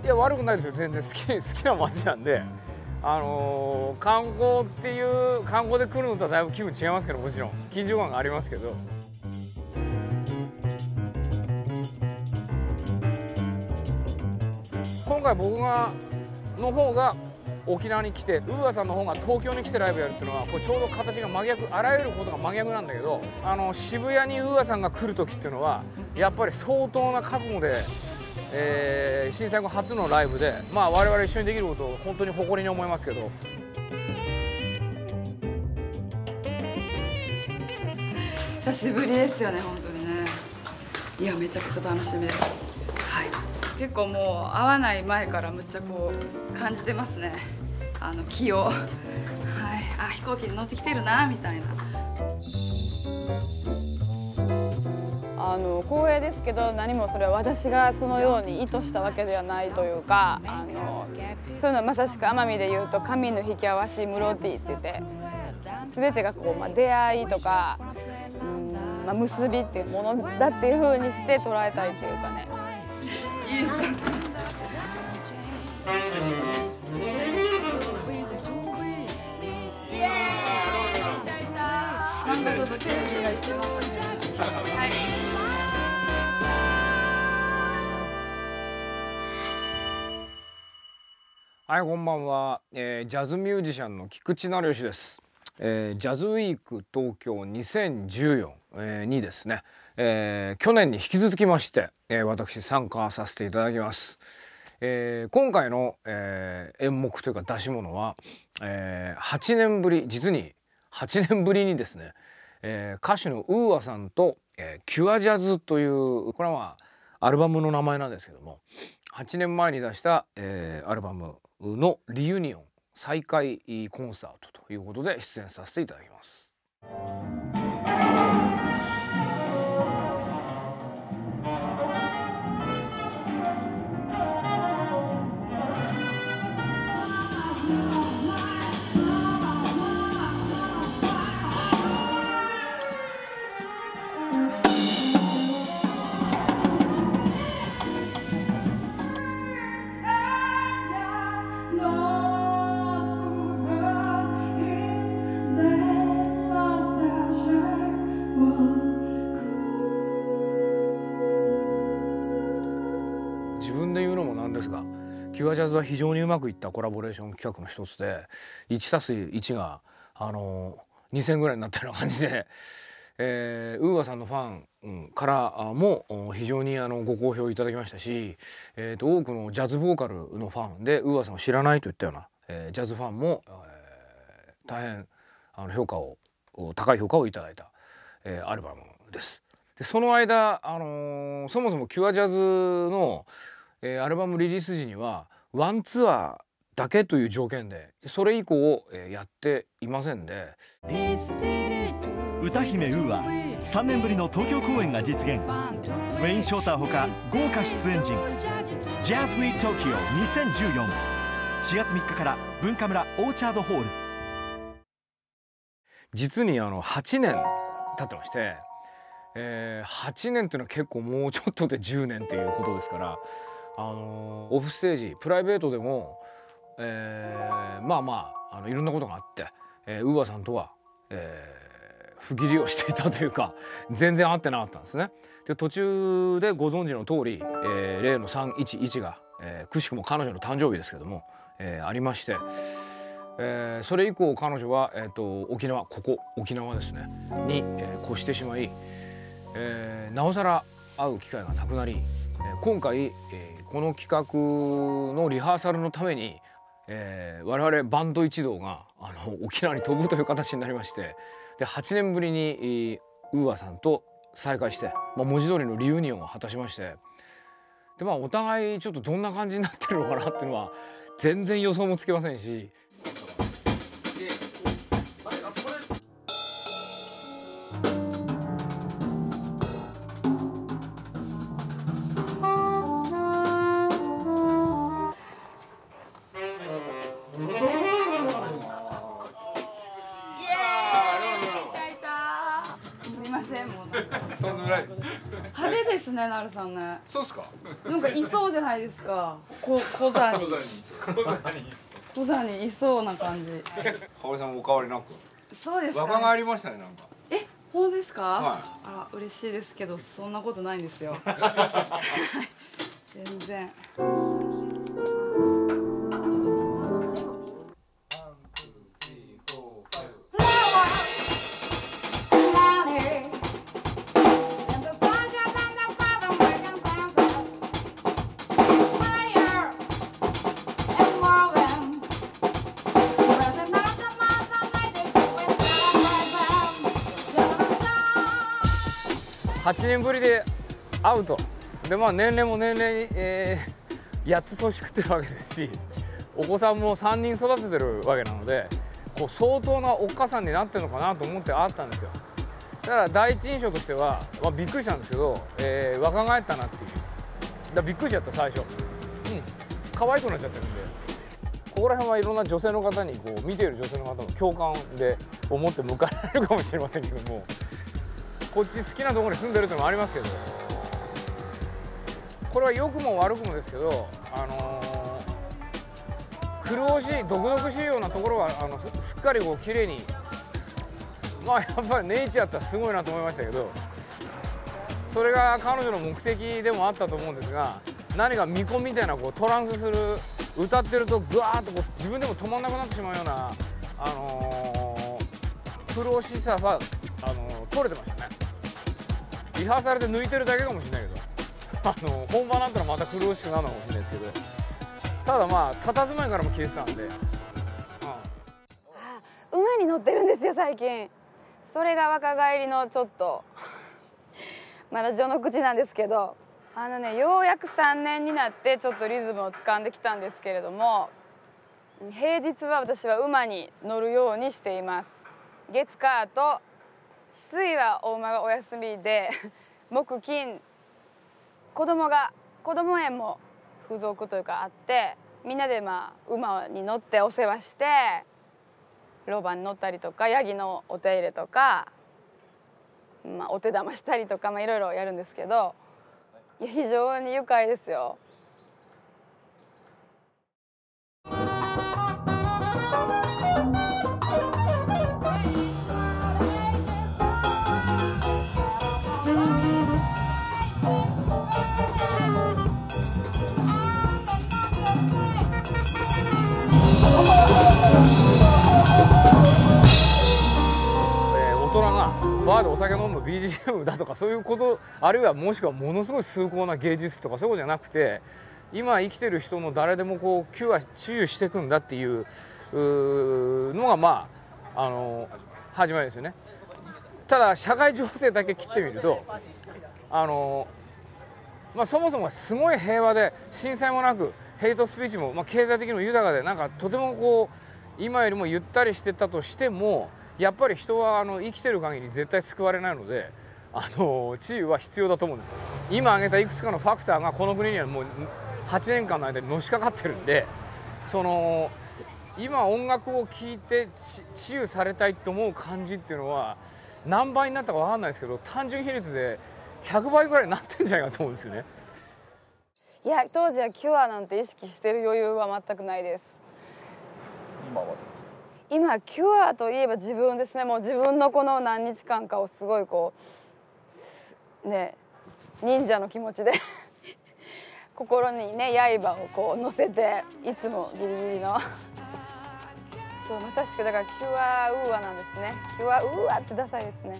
いや悪くないですよ、全然好きな街なんで、観光で来るのとはだいぶ気分違いますけど、もちろん緊張感がありますけど。今回僕の方が沖縄に来て、ウーアさんの方が東京に来てライブやるっていうのは、これちょうど形が真逆、あらゆることが真逆なんだけど、渋谷にウーアさんが来る時っていうのはやっぱり相当な覚悟で、震災後初のライブで、まあ我々一緒にできることを本当に誇りに思いますけど。 久しぶりですよね、本当にね。いや、めちゃくちゃ楽しみです。はい。結構もう会わない前からむっちゃこう感じてますね。気を。はい。あ、飛行機に乗ってきてるなみたいな。 光栄ですけど、何もそれは私がそのように意図したわけではないというか、そういうのはまさしく奄美でいうと神の引き合わしムロティって言って、全てがこう、出会いとか、結びっていうものだっていう風にして捉えたいっていうかね。 いいですか。はい。 はい、こんばんは、ジャズミュージシャンの菊池成吉です。ジャズウィーク東京2014、にですね、去年に引き続きまして、私参加させていただきます。今回の、演目というか出し物は、8年ぶり、実に8年ぶりにですね、歌手のウーアさんと、キュアジャズという、これはアルバムの名前なんですけども、8年前に出した、アルバムのリユニオン再開コンサートということで出演させていただきます。自分で言うのもなんですが、キュアジャズは非常にうまくいったコラボレーション企画の一つで、1+1が2000ぐらいになったような感じで、ウーアさんのファンからも非常にご好評いただきましたし、多くのジャズボーカルのファンでウーアさんを知らないといったような、ジャズファンも、大変高い評価をいただいた、アルバムです。でその間、そもそもキュアジャズの、アルバムリリース時にはワンツアーだけという条件で、それ以降、やっていませんで、 歌姫ウーア3年ぶりの東京公演が実現。ウェイン・ショーターほか豪華出演陣、ジャズウィーク東京2014、4月3日から文化村オーチャードホール。 実に8年経ってまして、8年っていうのは結構もうちょっとで10年っていうことですから、オフステージプライベートでも、まあまあいろんなことがあって、ウーアさんとは、不義理をしていたというか、全然会ってなかったんですね。で途中でご存知の通り、例の311が、くしくも彼女の誕生日ですけども、ありまして、それ以降彼女は、沖縄ですねに、越してしまい、なおさら会う機会がなくなり、今回、この企画のリハーサルのために、我々バンド一同が沖縄に飛ぶという形になりまして、で8年ぶりに、ウーアさんと再会して、文字通りのリユニオンを果たしまして、でお互いちょっとどんな感じになってるのかなっていうのは全然予想もつけませんし。 派手ですね、なるさんね。 そうっすか。 なんかいそうじゃないですか。小座に。小座にいそうな感じ。 香織さんもお変わりなく。 そうですか、ね。 若返りましたね、なんか。 え、本当ですか。 はい。 あ、嬉しいですけど、そんなことないんですよ。全然。 8年ぶりで会うと。でまあ年齢も年齢、8つ年食ってるわけですし、お子さんも3人育ててるわけなので、こう相当なおっかさんになってるのかなと思って会ったんですよ。だから第一印象としては、まあ、びっくりしたんですけど、若返ったなっていう。だびっくりしちゃった最初。可愛くなっちゃってるんで。ここら辺はいろんな女性の方にこう見ている女性の方も共感で思って迎えられるかもしれませんけども、こっち好きなところに住んでるっていうのもありますけど、これは良くも悪くもですけど、苦労しい毒々しいようなところはすっかりこう綺麗に、まあやっぱりネイチャーってすごいなと思いましたけど、それが彼女の目的でもあったと思うんですが、何か見込みみたいなこうトランスする、歌ってるとグワーッとこう自分でも止まんなくなってしまうような苦労しさは取れてましたね。リハーサルで抜いてるだけかもしれないけど、本番になったらまた苦しくなるのかもしれないですけど、ただまあ佇まいからも消えてたんで、 馬に乗ってるんですよ最近。それが若返りのちょっとまだ序の口なんですけど、ようやく3年になってちょっとリズムを掴んできたんですけれども、平日は私は馬に乗るようにしています。月火と水はお馬がお休みで、木金子供園も付属というかあって、みんなでまあ馬に乗ってお世話して、ロバに乗ったりとか、ヤギのお手入れとか、まあ、お手玉したりとか、まあ、いろいろやるんですけど、いや非常に愉快ですよ。 大人がバーでお酒飲む BGM だとかそういうこと、あるいはもしくはものすごい崇高な芸術とかそういうことじゃなくて、今生きてる人の誰でもこう治癒していくんだっていうのがまあ始まりですよね。ただ社会情勢だけ切ってみるとまあ、そもそもすごい平和で震災もなくヘイトスピーチも、まあ、経済的にも豊かで、なんかとてもこう今よりもゆったりしてたとしても、やっぱり人は生きてる限り絶対救われないので、治癒は必要だと思うんですよ。今挙げたいくつかのファクターがこの国にはもう8年間の間にのしかかってるんで、今音楽を聴いて治癒されたいと思う感じっていうのは何倍になったか分かんないですけど、単純比率で100倍ぐらいになってんじゃないかと思うんですよね。 いや当時はキュアなんて意識してる余裕は全くないです。今キュアといえば自分ですね。もう自分のこの何日間かをすごいこうね、忍者の気持ちで心にね刃をこう乗せて、いつもギリギリのそうまさしくだからキュアウーアなんですね。キュアウーアってダサいですね。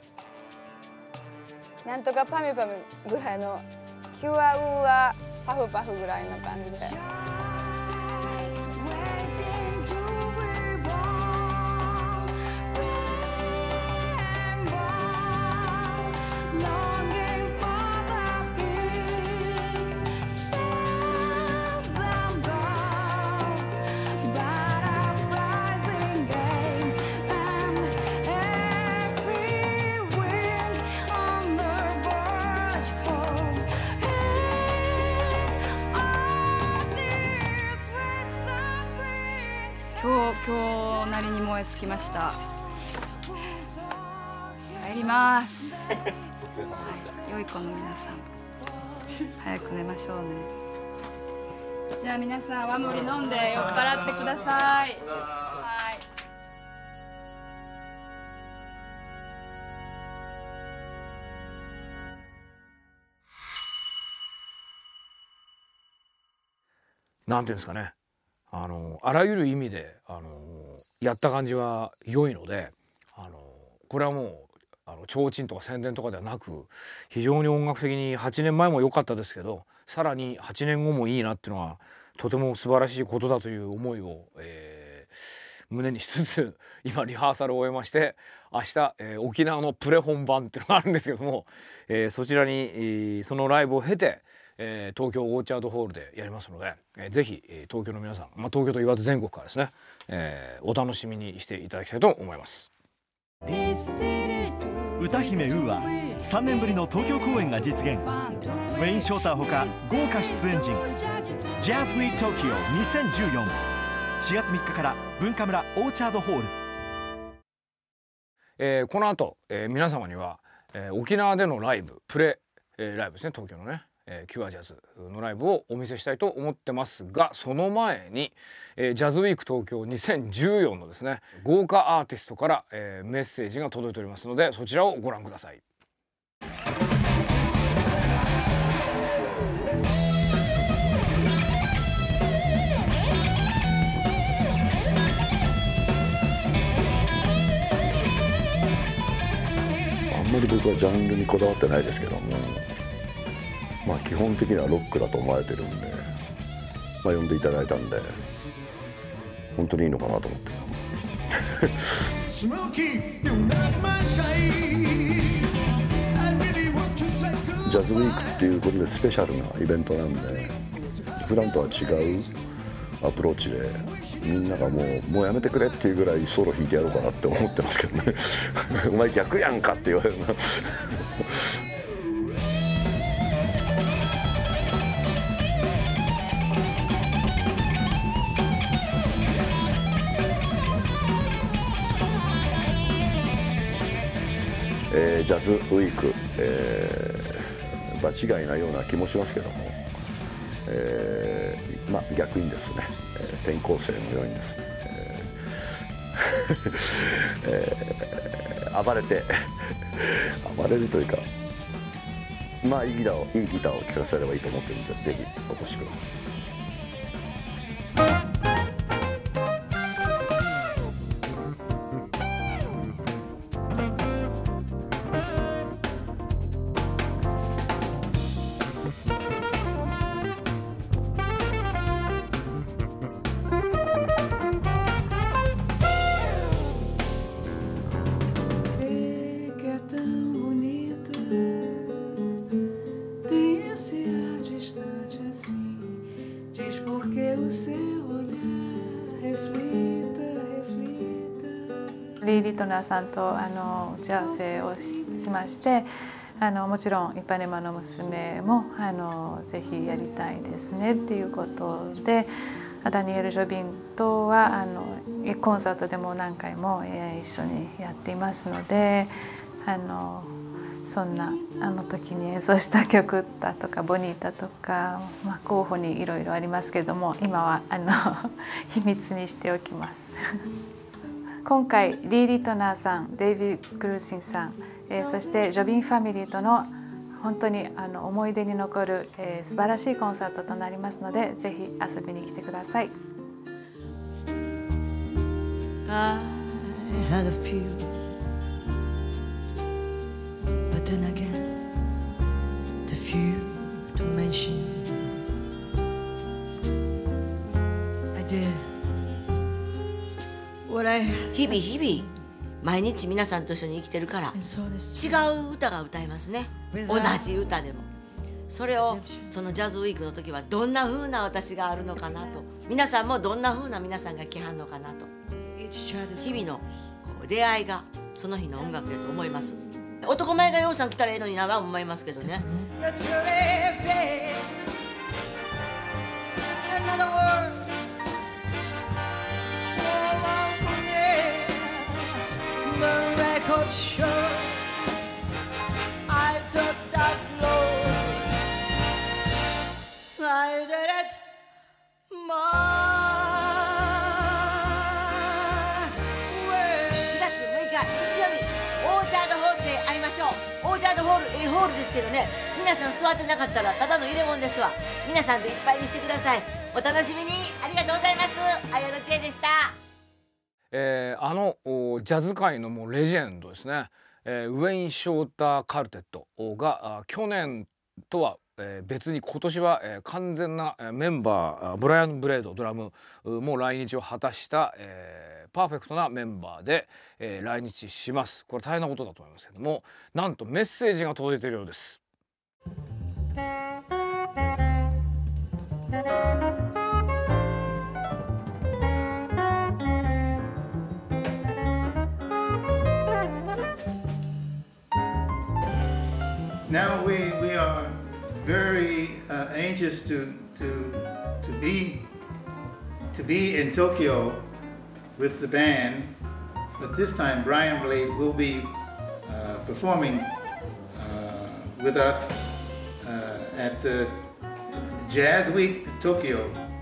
なんとかパミュパミュぐらいのキュアウーアパフパフぐらいの感じで。 今日なりに燃え尽きました。帰ります。はい、良い子の皆さん、 早く寝ましょうね。じゃあ皆さんワムリ飲んで酔っ払ってください。はい。 なんていうんですかね、あらゆる意味でやった感じは良いので、これはもう提灯とか宣伝とかではなく、非常に音楽的に8年前も良かったですけど、さらに8年後もいいなっていうのはとても素晴らしいことだという思いを、胸にしつつ今リハーサルを終えまして、明日、沖縄のプレ本番っていうのがあるんですけども、そちらに、そのライブを経て東京オーチャードホールでやりますので、ぜひ東京の皆さん、東京と言わず全国からですね、お楽しみにしていただきたいと思います。 歌姫ウーは3年ぶりの東京公演が実現。ウェイン・ショーターほか豪華出演陣 Jazz Week Tokyo 2014、4月3日から文化村オーチャードホール。 この後、皆様には、沖縄でのライブプレライブですね、東京のね、キュアジャズのライブをお見せしたいと思ってますが、その前に、ジャズウィーク東京2014のですね、豪華アーティストから、メッセージが届いておりますので、そちらをご覧ください。 あんまり僕はジャンルにこだわってないですけども、基本的にはロックだと思われてるんで、呼んでいただいたんで本当にいいのかなと思ってジャズウィークっていうことでスペシャルなイベントなんで、普段とは違うアプローチで、みんながもうやめてくれっていうぐらいソロ弾いてやろうかなって思ってますけどねお前逆やんかって言われるなジャズウィーク、場違いなような気もしますけども、逆にですね、転校生のようにですね、暴れるというか、いいギターを聴かせればいいと思っているので、ぜひお越しください。 リー・リトナーさんと打ち合わせをしまして、もちろんイパネマの娘もぜひやりたいですねっていうことで、ダニエル・ジョビンとはコンサートでも何回も一緒にやっていますので、そんな時に演奏した曲だとかボニータとか、候補にいろいろありますけれども、今は秘密にしておきます今回リー・リトナーさん、デイビッド・グルーシンさん、そしてジョビンファミリーとの本当に思い出に残る、素晴らしいコンサートとなりますので、ぜひ遊びに来てください。 I had a few, but then again, the few to mention, I did what I had. 日々毎日皆さんと一緒に生きてるから、違う歌が歌えますね。同じ歌でも。それをそのジャズウィークの時はどんな風な私があるのかなと、皆さんもどんな風な皆さんが来はんのかなと、日々の出会いがその日の音楽だと思います。男前がようさん来たらええのになは思いますけどね。 ホールですけどね、皆さん座ってなかったらただの入れ物ですわ。皆さんでいっぱいにしてください。お楽しみに。ありがとうございます。綾野千恵でした。 ジャズ界のもうレジェンドですね、ウェイン・ショーター・カルテットが去年とは別に今年は完全なメンバー、ブライアン・ブレードドラムも来日を果たしたパーフェクトなメンバーで来日します。これ大変なことだと思いますけども、なんとメッセージが届いているようです。 Now we are very anxious to be in Tokyo with the band, but this time Brian Blade will be performing with us at the Jazz Week Tokyo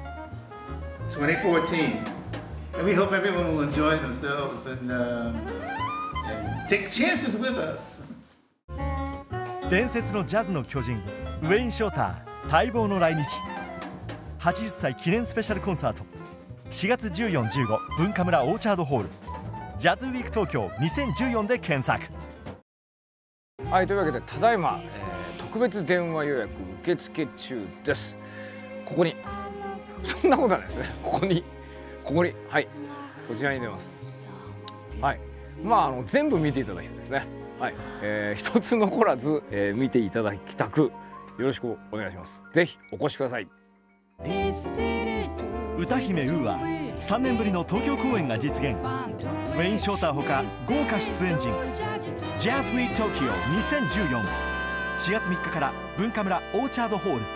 2014, and we hope everyone will enjoy themselves and take chances with us. 伝説のジャズの巨人ウェイン・ショーター待望の来日80歳記念スペシャルコンサート4月14、15文化村オーチャードホールジャズウィーク東京2014で検索。 はい、というわけでただいま、特別電話予約受付中です。ここにそんなことはないですね。ここにはい、こちらに出ます。はい、全部見ていただきたいですね。はい、一つ残らず、見ていただきたくよろしくお願いします。ぜひお越しください。 歌姫ウーは3年ぶりの東京公演が実現。ウェイン・ショーターほか豪華出演陣 Jazz Week Tokyo 2014 4月3日から文化村オーチャードホール。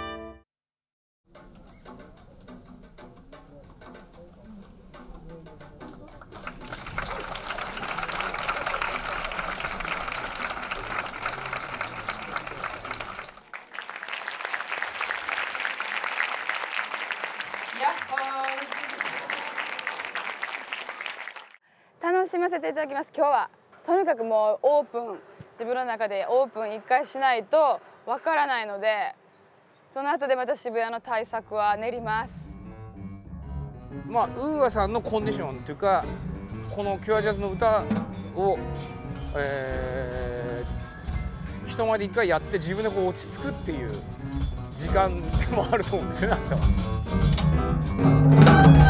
楽しませていただきます。今日はとにかくもうオープン、自分の中でオープン一回しないとわからないので、その後でまた渋谷の対策は練ります。 ウーアさんのコンディションというか、このキュアジャズの歌を、人前で一回やって自分でこう落ち着くっていう時間でもあると思うんですよね、明日は。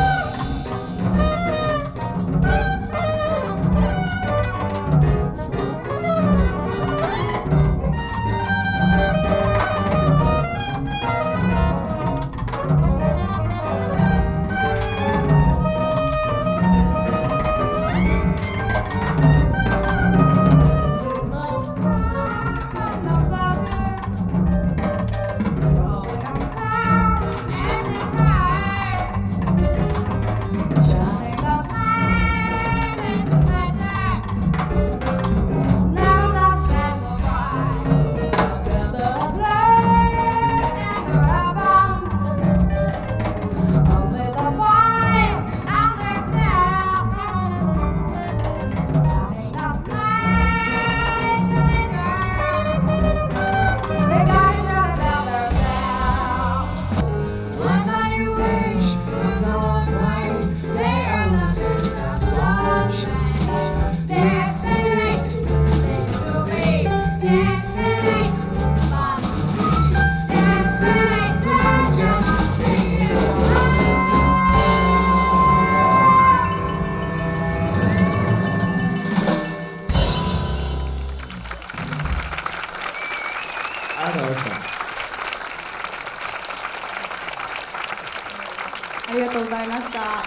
ありがとうございました。 はい、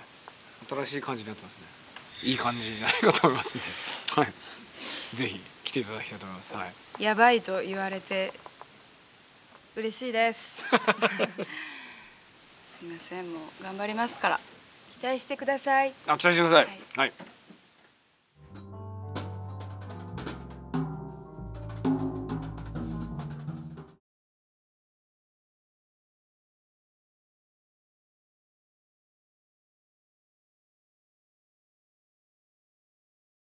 新しい感じになってますね。いい感じじゃないかと思いますね。はい、ぜひ来ていただきたいと思います。はい。 やばいと言われて嬉しいです。すみません、もう頑張りますから期待してください。 期待してください。はい。